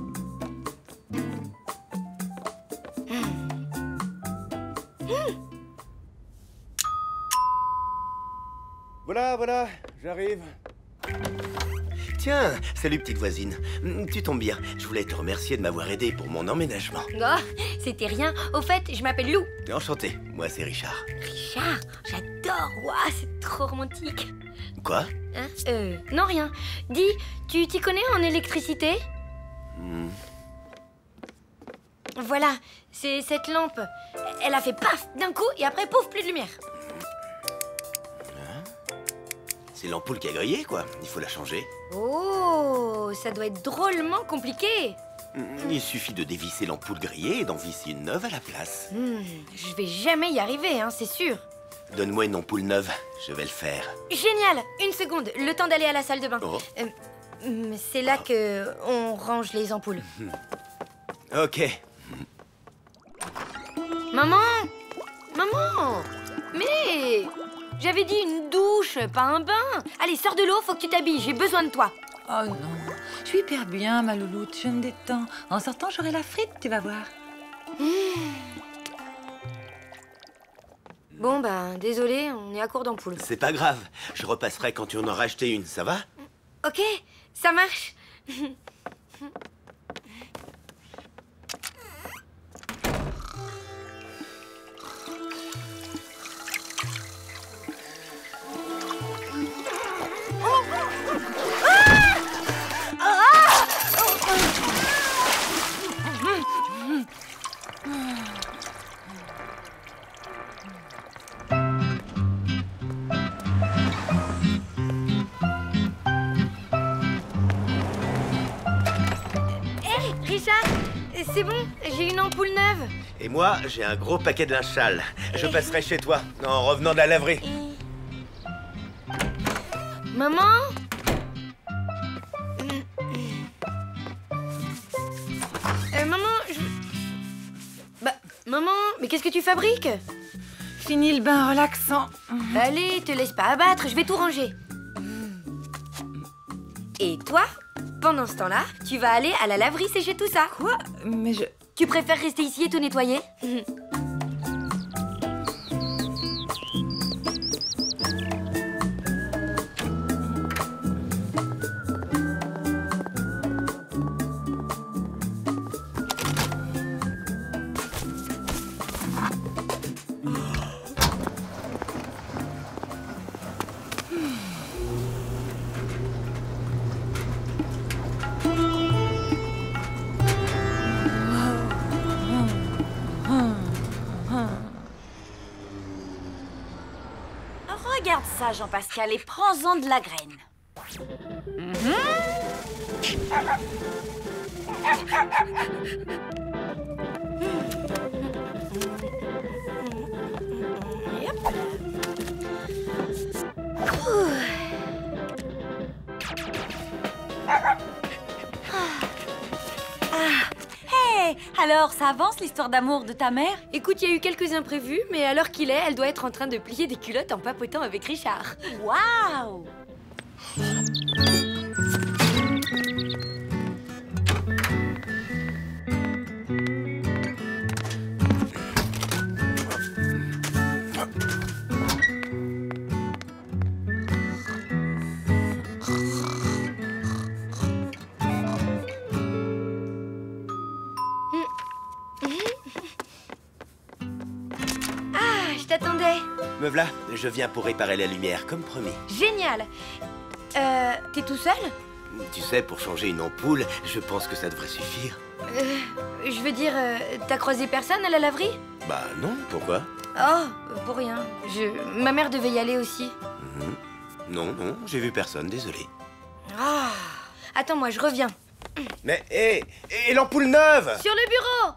Voilà, j'arrive. Tiens, salut petite voisine. Tu tombes bien. Je voulais te remercier de m'avoir aidé pour mon emménagement. Oh, c'était rien. Au fait, je m'appelle Lou. Enchanté, moi c'est Richard. Richard, j'adore. Waouh, c'est trop romantique. Quoi? Hein? Non, rien. Dis, tu t'y connais en électricité? Voilà, c'est cette lampe. Elle a fait paf d'un coup et après pouf, plus de lumière. C'est l'ampoule qui a grillé, quoi. Il faut la changer. Oh, ça doit être drôlement compliqué. Il suffit de dévisser l'ampoule grillée et d'en visser une neuve à la place. Je vais jamais y arriver, hein, c'est sûr. Donne-moi une ampoule neuve, je vais le faire. Génial. Une seconde, le temps d'aller à la salle de bain. Oh. C'est là que on range les ampoules. Ok. Maman! Mais... J'avais dit une douche, pas un bain. Allez, sors de l'eau, faut que tu t'habilles, j'ai besoin de toi. Oh non, je suis hyper bien, ma louloute, je me détends. En sortant, j'aurai la frite, tu vas voir. Bon, bah, désolé, on est à court d'ampoule. C'est pas grave, je repasserai quand tu en auras acheté une, ça va? Ok, ça marche. Richard, c'est bon, j'ai une ampoule neuve. Et moi, j'ai un gros paquet de linge sale. Je passerai chez toi, en revenant de la laverie. Maman? Maman, Bah, maman, mais qu'est-ce que tu fabriques? Fini le bain relaxant. Allez, te laisse pas abattre, je vais tout ranger. Et toi, pendant ce temps-là, tu vas aller à la laverie sécher tout ça. Quoi? Mais je... Tu préfères rester ici et tout nettoyer? Regarde ça, Jean-Pascal, et prends-en de la graine. Hey, alors, ça avance l'histoire d'amour de ta mère? Écoute, il y a eu quelques imprévus, mais à l'heure qu'il est, elle doit être en train de plier des culottes en papotant avec Richard. Waouh! Je t'attendais. Me voilà, je viens pour réparer la lumière, comme promis. Génial. T'es tout seul? Tu sais, pour changer une ampoule, je pense que ça devrait suffire. Je veux dire, t'as croisé personne à la laverie? Bah non, pourquoi? Oh, pour rien. Ma mère devait y aller aussi. Non, j'ai vu personne, désolé. Ah, attends, moi, je reviens. Mais, hé, et l'ampoule neuve? Sur le bureau!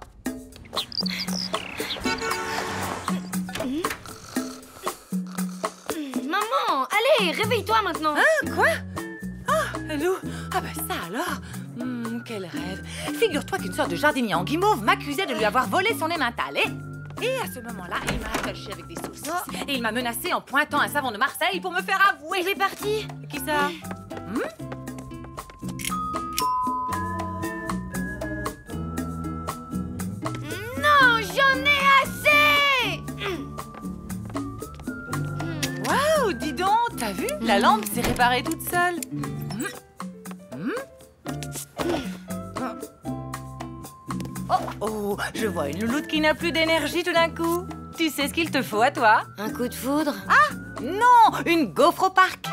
Maman, allez, réveille-toi maintenant. Hein, quoi? Ah, Lou. Ah bah ça alors. Quel rêve. Figure-toi qu'une sorte de jardinier en guimauve m'accusait de lui avoir volé son emmental. Et à ce moment-là, il m'a attaché avec des saucisses. Et il m'a menacé en pointant un savon de Marseille pour me faire avouer. Il est parti. Qui ça? Non, j'en ai assez. Waouh, dis donc, t'as vu? La lampe s'est réparée toute seule. Oh, je vois une louloute qui n'a plus d'énergie tout d'un coup. Tu sais ce qu'il te faut à toi? Un coup de foudre? Ah, non, une gaufre au parc.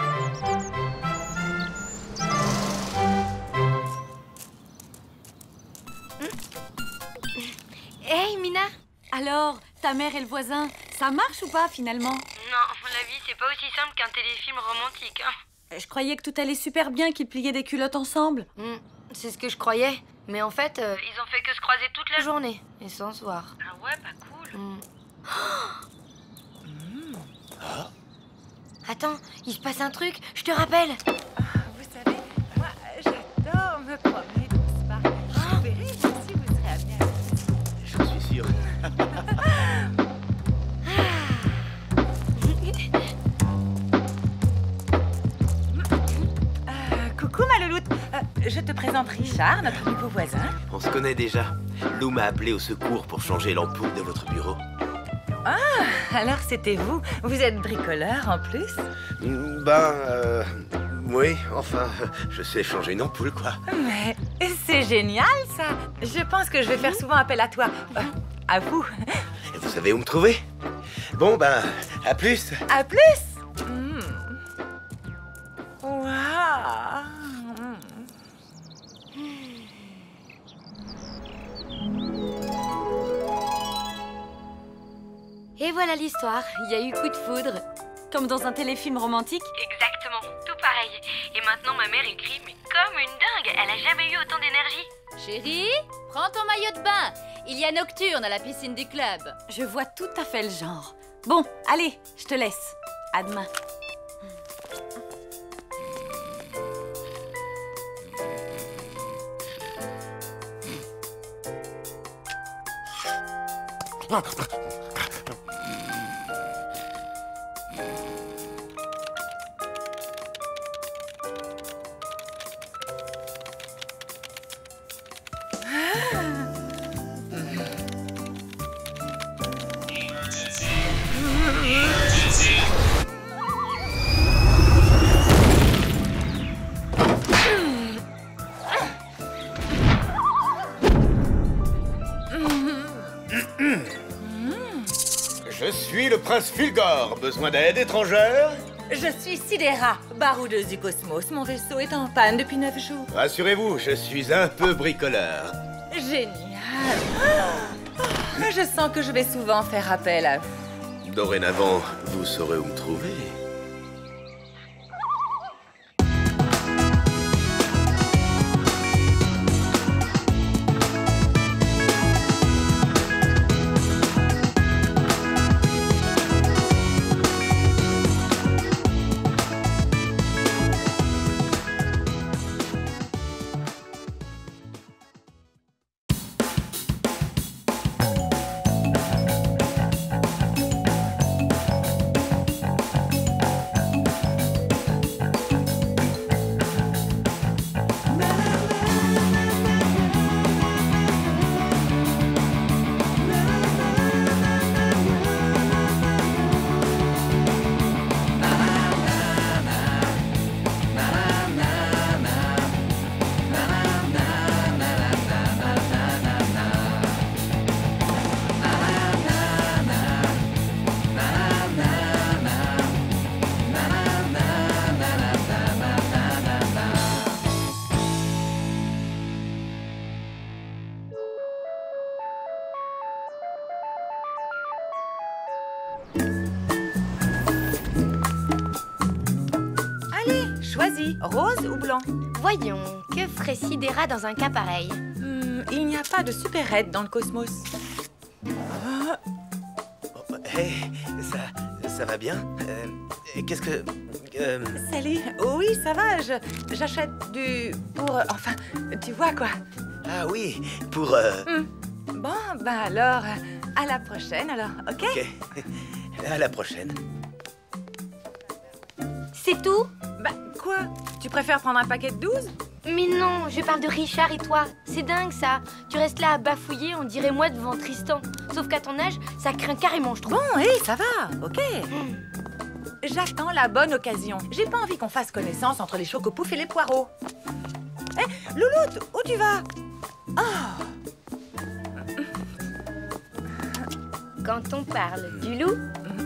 Hey, Mina. Alors, ta mère et le voisin, ça marche ou pas finalement? Non, la vie, c'est pas aussi simple qu'un téléfilm romantique. Je croyais que tout allait super bien, qu'ils pliaient des culottes ensemble. C'est ce que je croyais. Mais en fait, ils ont fait que se croiser toute la journée. Et sans se voir. Ah ouais, pas cool. Attends, il se passe un truc. Je te rappelle. Vous savez, moi, j'adore me promener dans ce parc. Vous verrez si vous serez amené à... J'en suis sûr. Coucou, ma louloute. Je te présente Richard, notre nouveau voisin. On se connaît déjà. Lou m'a appelé au secours pour changer l'ampoule de votre bureau. Ah, alors c'était vous. Vous êtes bricoleur en plus? Oui, enfin, je sais changer une ampoule, quoi. Mais c'est génial, ça. Je pense que je vais faire souvent appel à toi. À vous. Et vous savez où me trouver? Bon, à plus. À plus. Waouh. Et voilà l'histoire. Il y a eu coup de foudre. Comme dans un téléfilm romantique? Exactement, tout pareil. Et maintenant, ma mère écrit, mais comme une dingue. Elle a jamais eu autant d'énergie. Chérie, prends ton maillot de bain. Il y a Nocturne à la piscine du club. Je vois tout à fait le genre. Bon, allez, je te laisse. À demain. Je suis le prince Fulgore. Besoin d'aide étrangère? Je suis Sidera, baroudeuse du cosmos. Mon vaisseau est en panne depuis 9 jours. Rassurez-vous, je suis un peu bricoleur. Génial. Je sens que je vais souvent faire appel à vous. Dorénavant, vous saurez où me trouver. Allez, choisis, rose ou blanc? Voyons, que ferait Sidera dans un cas pareil? Il n'y a pas de super-aide dans le cosmos. Hé, ça va bien? Qu'est-ce que... Salut. Oui, ça va, j'achète pour... enfin, tu vois quoi. Ah oui, pour... Bon, ben alors, à la prochaine alors, ok? Ok, à la prochaine. C'est tout? Bah, quoi? Tu préfères prendre un paquet de 12? Mais non, je parle de Richard et toi. C'est dingue, ça. Tu restes là à bafouiller, on dirait moi devant Tristan. Sauf qu'à ton âge, ça craint carrément, je trouve. Bon, hé, ça va, ok. J'attends la bonne occasion. J'ai pas envie qu'on fasse connaissance entre les chocopoufs et les poireaux. Hé, Louloute, où tu vas? Oh. Quand on parle du loup...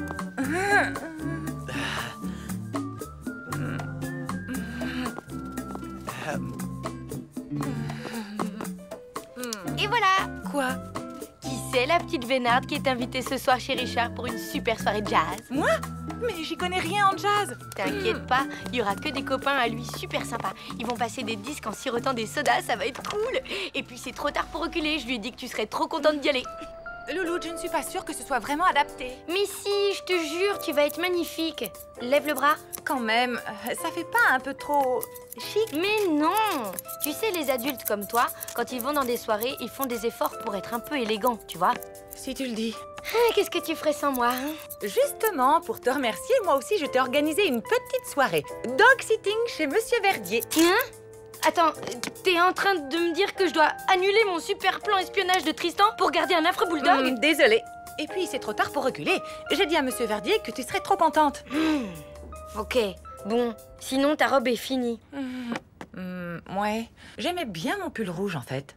Et voilà! Quoi? Qui c'est la petite vénarde qui est invitée ce soir chez Richard pour une super soirée jazz? Moi? Mais j'y connais rien en jazz. T'inquiète pas, il y aura que des copains à lui super sympas. Ils vont passer des disques en sirotant des sodas, ça va être cool. Et puis c'est trop tard pour reculer, je lui ai dit que tu serais trop contente d'y aller. Louloute, je ne suis pas sûre que ce soit vraiment adapté. Mais si, je te jure, tu vas être magnifique. Lève le bras. Quand même, ça fait pas un peu trop chic? Mais non! Tu sais, les adultes comme toi, quand ils vont dans des soirées, ils font des efforts pour être un peu élégants, tu vois? Si tu le dis. Ah, qu'est-ce que tu ferais sans moi, hein? Justement, pour te remercier, moi aussi, je t'ai organisé une petite soirée. Dog-sitting chez Monsieur Verdier. Hein? Attends, t'es en train de me dire que je dois annuler mon super plan espionnage de Tristan pour garder un affreux bulldog? Désolée. Et puis, c'est trop tard pour reculer. J'ai dit à Monsieur Verdier que tu serais trop contente. Ok, bon. Sinon, ta robe est finie. Ouais. J'aimais bien mon pull rouge, en fait.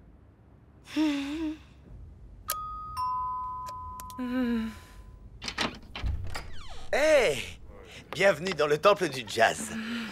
Hey! Bienvenue dans le temple du jazz.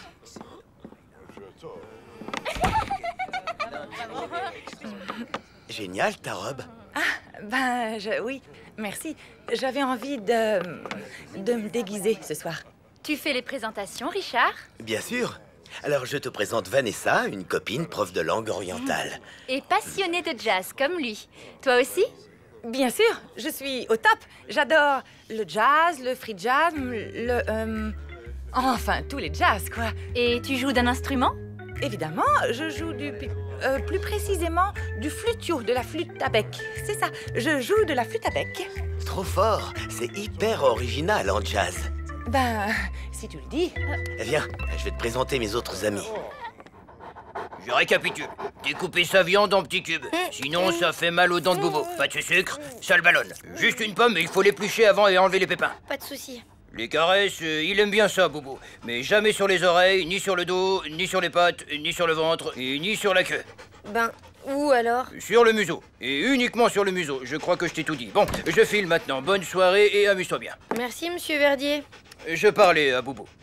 Génial, ta robe. Ah, ben, oui, merci. J'avais envie de me déguiser ce soir. Tu fais les présentations, Richard? Bien sûr. Alors, je te présente Vanessa, une copine prof de langue orientale. Et passionnée de jazz, comme lui. Toi aussi? Bien sûr, je suis au top. J'adore le jazz, le free jazz, enfin, tous les jazz, quoi. Et tu joues d'un instrument? Évidemment, je joue plus précisément du flutio, de la flûte à bec. C'est ça, je joue de la flûte à bec. Trop fort, c'est hyper original en jazz. Ben, si tu le dis. Viens, je vais te présenter mes autres amis. Je récapitule. Découpez sa viande en petits cubes. Sinon, ça fait mal aux dents de Bobo. Pas de sucre, ça le ballonne. Juste une pomme, mais il faut l'éplucher avant et enlever les pépins. Pas de souci. Les caresses, il aime bien ça, Bobo. Mais jamais sur les oreilles, ni sur le dos, ni sur les pattes, ni sur le ventre, et ni sur la queue. Ben, où alors? Sur le museau. Et uniquement sur le museau. Je crois que je t'ai tout dit. Bon, je file maintenant. Bonne soirée et amuse-toi bien. Merci, Monsieur Verdier. Je parlais à Bobo.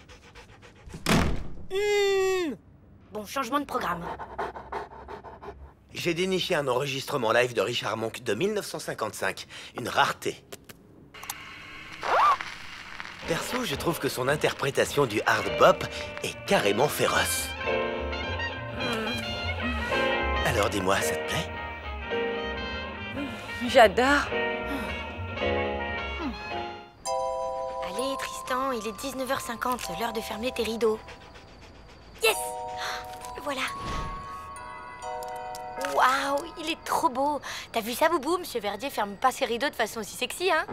Bon, changement de programme. J'ai déniché un enregistrement live de Richard Monk de 1955. Une rareté. Perso, je trouve que son interprétation du hard bop est carrément féroce. Alors dis-moi, ça te plaît? J'adore. Allez, Tristan, il est 19h50, l'heure de fermer tes rideaux. Yes! Le voilà. Waouh, il est trop beau. T'as vu ça, Boubou? Monsieur Verdier ferme pas ses rideaux de façon aussi sexy, hein?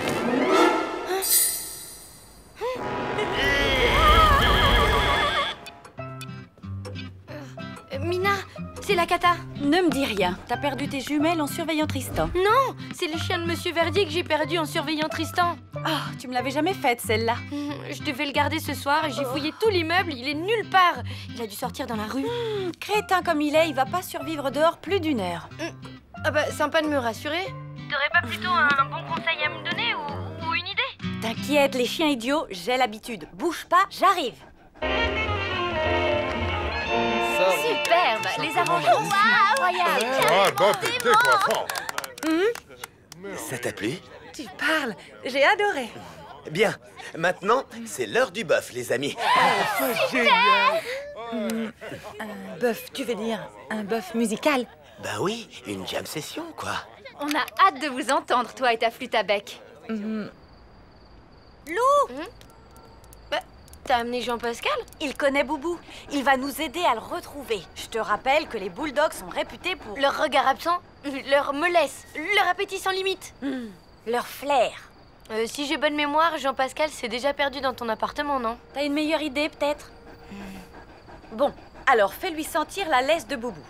Mina, c'est la cata. Ne me dis rien. T'as perdu tes jumelles en surveillant Tristan. Non, c'est le chien de Monsieur Verdier que j'ai perdu en surveillant Tristan. Ah, tu me l'avais jamais faite, celle-là. Je devais le garder ce soir et j'ai fouillé tout l'immeuble, il est nulle part. Il a dû sortir dans la rue. Crétin comme il est, il va pas survivre dehors plus d'une heure. Ah bah, sympa de me rassurer. T'aurais pas plutôt un bon conseil à me donner ou une idée? T'inquiète, les chiens idiots, j'ai l'habitude. Bouge pas, j'arrive. Superbe, les arrangements sont incroyables. Ah, bon, t'es coiffant. Ça t'a plu? Tu parles. J'ai adoré. Bien, maintenant, c'est l'heure du bœuf, les amis. Un bœuf, tu veux dire un bœuf musical? Bah oui, une jam session, quoi. On a hâte de vous entendre, toi et ta flûte à bec. Lou! Bah, t'as amené Jean-Pascal? Il connaît Boubou. Il va nous aider à le retrouver. Je te rappelle que les bulldogs sont réputés pour... Leur regard absent, leur mollesse, leur appétit sans limite. leur flair. Si j'ai bonne mémoire, Jean-Pascal s'est déjà perdu dans ton appartement, non? T'as une meilleure idée, peut-être? Bon, alors fais-lui sentir la laisse de Boubou.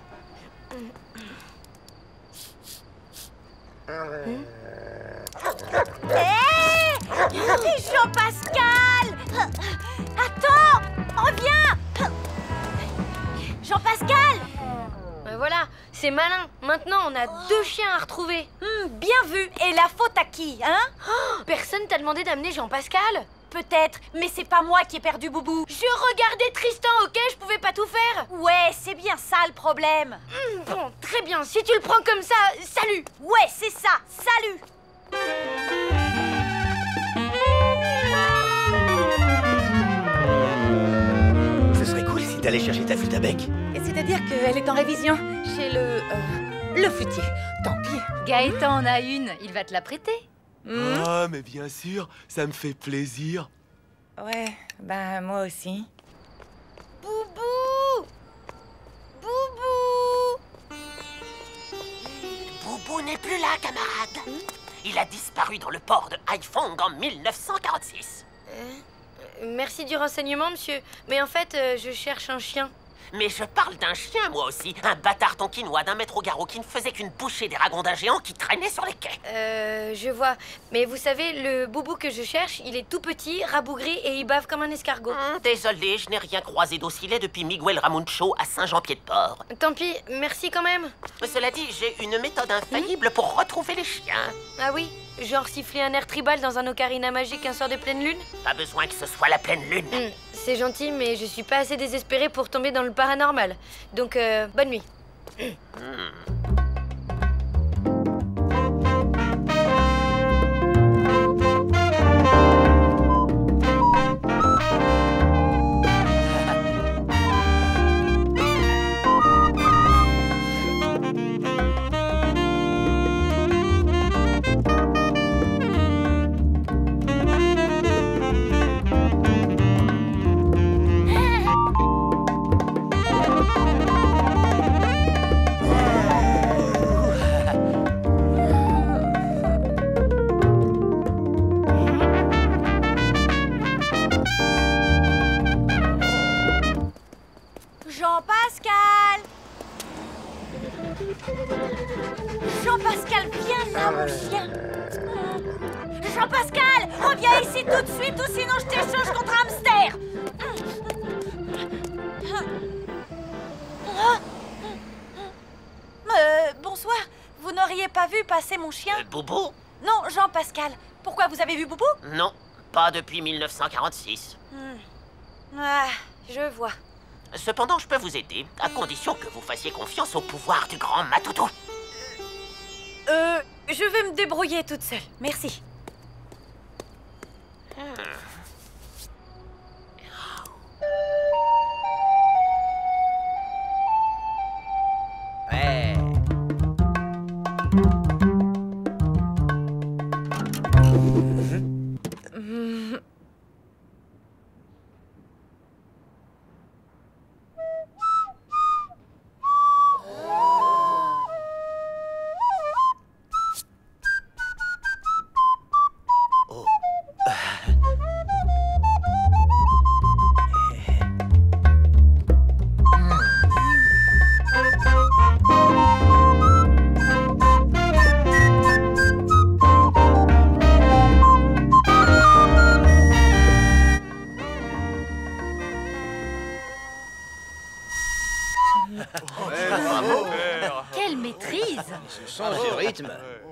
Hé! Jean-Pascal! Attends! Reviens! Jean-Pascal! Voilà, c'est malin. Maintenant, on a 2 chiens à retrouver. Bien vu. Et la faute à qui, hein? Personne t'a demandé d'amener Jean-Pascal? Peut-être, mais c'est pas moi qui ai perdu Boubou. Je regardais Tristan, ok? Je pouvais pas tout faire. Ouais, c'est bien ça le problème. Bon, très bien. Si tu le prends comme ça, salut. Ouais, c'est ça. Salut. Ce serait cool si t'allais chercher ta flûte à bec. C'est-à-dire qu'elle est en révision chez le flûtier. Tant pis. Gaëtan en a une, il va te la prêter. Ah, mais bien sûr, ça me fait plaisir. Ouais, bah moi aussi. Boubou! Boubou! Boubou n'est plus là, camarade. Il a disparu dans le port de Haiphong en 1946. Merci du renseignement, monsieur. Mais en fait, je cherche un chien. Mais je parle d'un chien, moi aussi. Un bâtard tonkinois d'1 mètre au garrot qui ne faisait qu'une bouchée des ragondins géants qui traînaient sur les quais. Je vois. Mais vous savez, le boubou que je cherche, il est tout petit, rabougri et il bave comme un escargot. Désolé, je n'ai rien croisé d'aussi laid depuis Miguel Ramuncho à Saint-Jean-Pied-de-Port. Tant pis, merci quand même. Cela dit, j'ai une méthode infaillible pour retrouver les chiens. Ah oui? Genre siffler un air tribal dans un ocarina magique un soir de pleine lune? Pas besoin que ce soit la pleine lune. C'est gentil, mais je suis pas assez désespérée pour tomber dans le paranormal. Donc, bonne nuit. Jean-Pascal! Jean-Pascal, viens là, mon chien! Jean-Pascal, reviens ici tout de suite ou sinon je t'échange contre un hamster! Bonsoir, vous n'auriez pas vu passer mon chien? Boubou? Non, Jean-Pascal. Pourquoi, vous avez vu Boubou? Non, pas depuis 1946. Ah, je vois. Cependant, je peux vous aider, à condition que vous fassiez confiance au pouvoir du grand Matoutou. Je vais me débrouiller toute seule. Merci. Ouais. Bravo. Quelle maîtrise! Ce sens du rythme.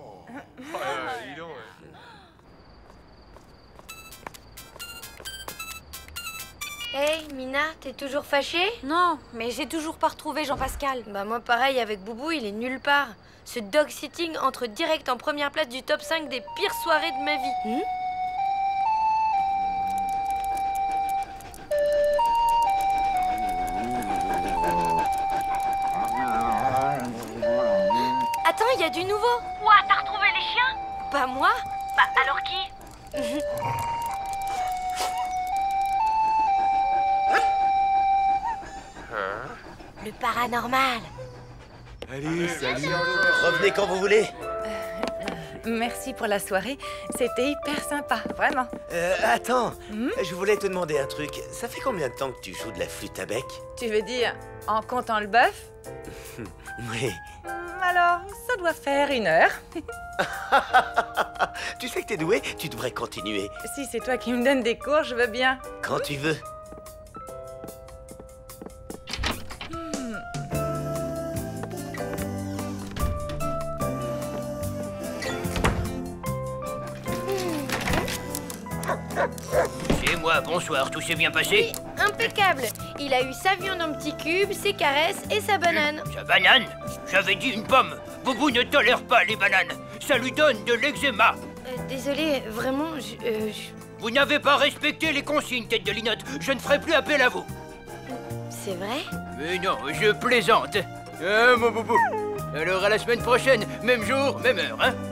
Hey, Mina, t'es toujours fâchée? Non, mais j'ai toujours pas retrouvé Jean-Pascal. Bah moi pareil, avec Boubou, il est nulle part. Ce dog-sitting entre direct en première place du top 5 des pires soirées de ma vie. Attends, il y a du nouveau. Ouah, t'as retrouvé les chiens? Pas moi. Bah, alors qui? Le paranormal. Allez, salut. Revenez quand vous voulez. Merci pour la soirée. C'était hyper sympa, vraiment. Attends, je voulais te demander un truc. Ça fait combien de temps que tu joues de la flûte à bec? Tu veux dire en comptant le bœuf? Oui. Alors, ça doit faire 1 heure. Tu sais que t'es doué, tu devrais continuer. Si c'est toi qui me donnes des cours, je veux bien. Quand tu veux. C'est moi, bonsoir, tout s'est bien passé? Impeccable. Il a eu sa viande en petits cubes, ses caresses et sa banane. Sa banane? J'avais dit une pomme. Boubou ne tolère pas les bananes. Ça lui donne de l'eczéma. Désolé, vraiment, Vous n'avez pas respecté les consignes, tête de linotte. Je ne ferai plus appel à vous. C'est vrai? Mais non, je plaisante. Mon boubou. Alors à la semaine prochaine, même jour, même heure, hein?